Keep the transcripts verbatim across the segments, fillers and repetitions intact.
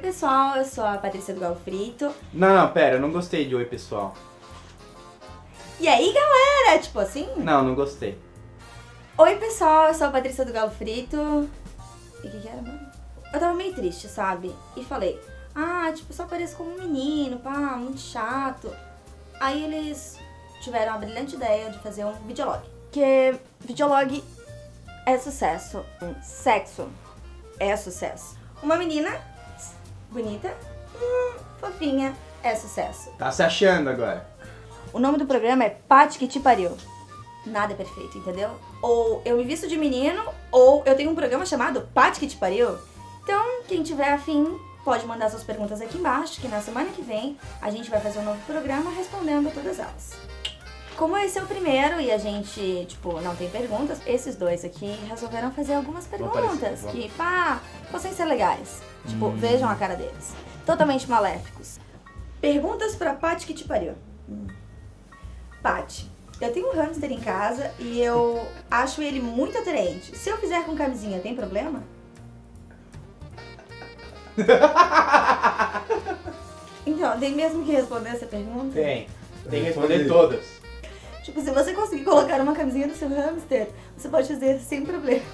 pessoal, eu sou a Patrícia do Galo Frito. Não, não, pera, eu não gostei de oi pessoal. E aí galera, tipo assim? Não, não gostei. Oi pessoal, eu sou a Patrícia do Galo Frito. E o que que era, mano? Eu tava meio triste, sabe? E falei, ah, tipo, eu só pareço como um menino, pá, muito chato. Aí eles tiveram a brilhante ideia de fazer um videolog. Que videolog é sucesso. Sexo é sucesso. Uma menina bonita, hum, fofinha, é sucesso. Tá se achando agora. O nome do programa é Pati que te pariu. Nada é perfeito, entendeu? Ou eu me visto de menino, ou eu tenho um programa chamado Pati que te pariu. Então, quem tiver afim, pode mandar suas perguntas aqui embaixo, que na semana que vem a gente vai fazer um novo programa respondendo todas elas. Como esse é o primeiro e a gente, tipo, não tem perguntas, esses dois aqui resolveram fazer algumas perguntas que, pá, possam ser legais. Tipo, hum. vejam a cara deles. Totalmente maléficos. Perguntas pra Pati que te pariu. Hum. Pati, eu tenho um hamster em casa e eu acho ele muito atraente. Se eu fizer com camisinha, tem problema? Então, tem mesmo que responder essa pergunta? Tem. Tem que responder todas. Tipo, se você conseguir colocar uma camisinha no seu hamster, você pode fazer sem problema.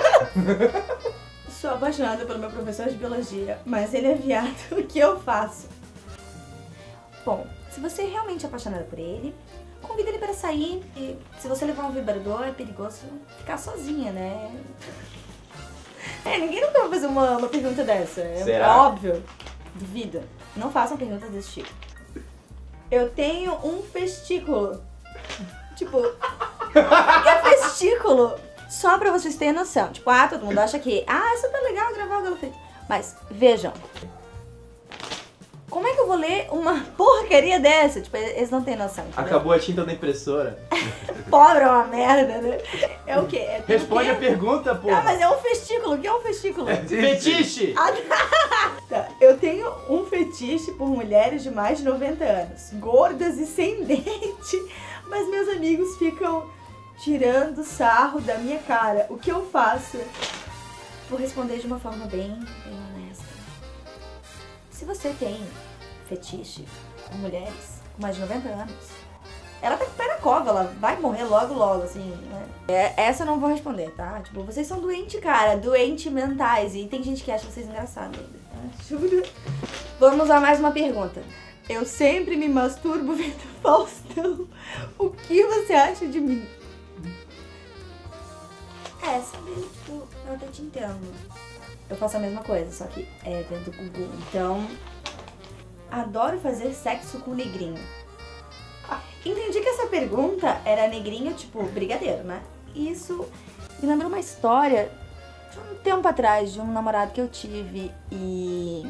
Sou apaixonada pelo meu professor de biologia, mas ele é viado. O que eu faço? Bom, se você é realmente apaixonada por ele, convida ele para sair. E se você levar um vibrador, é perigoso ficar sozinha, né? É, ninguém nunca vai fazer uma, uma pergunta dessa. É Será? óbvio. Duvido. Não façam perguntas desse tipo. Eu tenho um festículo. Tipo, o que é festículo? Só pra vocês terem noção. Tipo, ah, todo mundo acha que, ah, é super legal gravar o Galo Frito. Mas, vejam. Como é que eu vou ler uma porcaria dessa? Tipo, eles não têm noção. Entendeu? Acabou a tinta da impressora. Pobre é uma merda, né? É o quê? É Responde quê? a pergunta, pô. Ah, mas é um festículo. O que é um festículo? É fetiche! Tá. Eu tenho um fetiche por mulheres de mais de noventa anos. Gordas e sem dente. Mas meus amigos ficam tirando sarro da minha cara. O que eu faço? Vou responder de uma forma bem, bem honesta. Se você tem fetiche com mulheres com mais de noventa anos, ela tá com o pé na cova, ela vai morrer logo, logo, assim, né? É, essa eu não vou responder, tá? Tipo, vocês são doentes, cara, doentes mentais. E tem gente que acha vocês engraçados ainda, tá? Juro. Vamos a mais uma pergunta. Eu sempre me masturbo vendo Faustão. O que você acha de mim? É, sabe, tipo, eu até te entendo. Eu faço a mesma coisa, só que é dentro do Google. Então, adoro fazer sexo com negrinho. Entendi que essa pergunta era negrinho, tipo, brigadeiro, né? Isso me lembrou uma história de um tempo atrás, de um namorado que eu tive e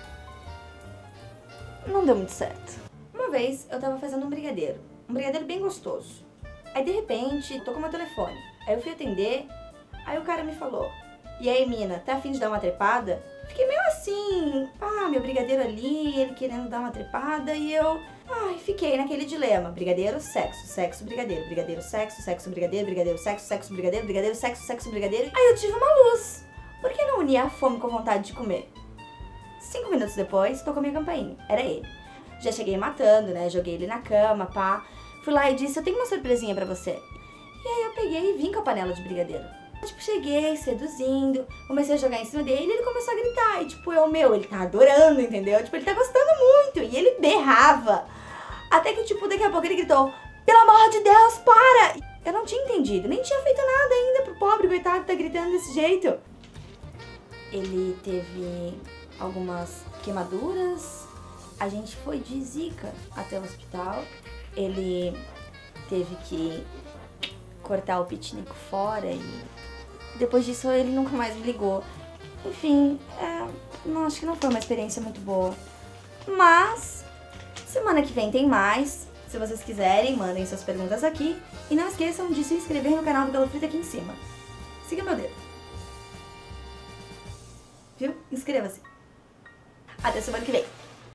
não deu muito certo. Uma vez eu tava fazendo um brigadeiro, um brigadeiro bem gostoso. Aí de repente tocou meu telefone. Aí eu fui atender, aí o cara me falou: e aí, mina, tá afim de dar uma trepada? Fiquei meio assim, pá, meu brigadeiro ali, ele querendo dar uma trepada, e eu, ai, fiquei naquele dilema. Brigadeiro, sexo, sexo, brigadeiro, brigadeiro, sexo, sexo, brigadeiro, brigadeiro, sexo, sexo, brigadeiro, brigadeiro, sexo, sexo, brigadeiro. Aí eu tive uma luz. Por que não unir a fome com a vontade de comer? Cinco minutos depois, tocou minha campainha. Era ele. Já cheguei matando, né? Joguei ele na cama, pá. Fui lá e disse: eu tenho uma surpresinha pra você. E aí eu peguei e vim com a panela de brigadeiro. Tipo, cheguei seduzindo, comecei a jogar em cima dele e ele começou a gritar. E tipo, eu, meu, ele tá adorando, entendeu? Tipo, ele tá gostando muito. E ele berrava. Até que, tipo, daqui a pouco ele gritou: pelo amor de Deus, para! Eu não tinha entendido, nem tinha feito nada ainda pro pobre, coitado, tá gritando desse jeito. Ele teve algumas queimaduras. A gente foi de zika até o hospital. Ele teve que cortar o pitinico fora e depois disso ele nunca mais me ligou. Enfim, é, não, acho que não foi uma experiência muito boa. Mas semana que vem tem mais. Se vocês quiserem, mandem suas perguntas aqui. E não esqueçam de se inscrever no canal do Galo Frito aqui em cima. Siga meu dedo. Viu? Inscreva-se. Até semana que vem.